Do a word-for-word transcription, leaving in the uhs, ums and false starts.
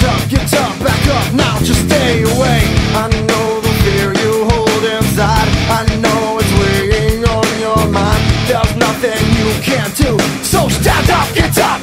stand up, get up, back up, now just stay away. I know the fear you hold inside, I know it's weighing on your mind. There's nothing you can't do, so stand up, get up.